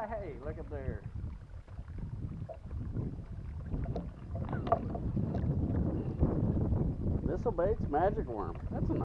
Hey, look at there. This will bait's magic worm. That's a